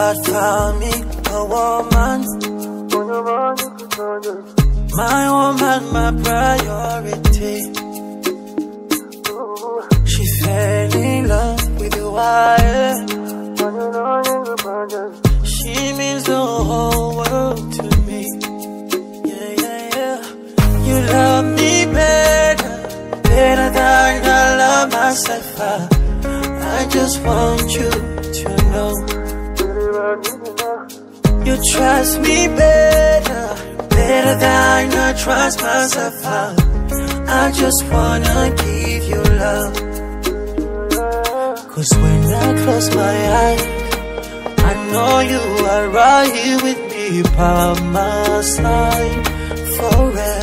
God found me a woman. My woman, my priority. She fell in love with the wire. She means the whole world to me. Yeah, yeah, yeah. You love me better, better than I love myself. I just want you to know. You trust me better, better than I trust myself. I just wanna give you love. Cause when I close my eyes, I know you are right here with me by my side forever.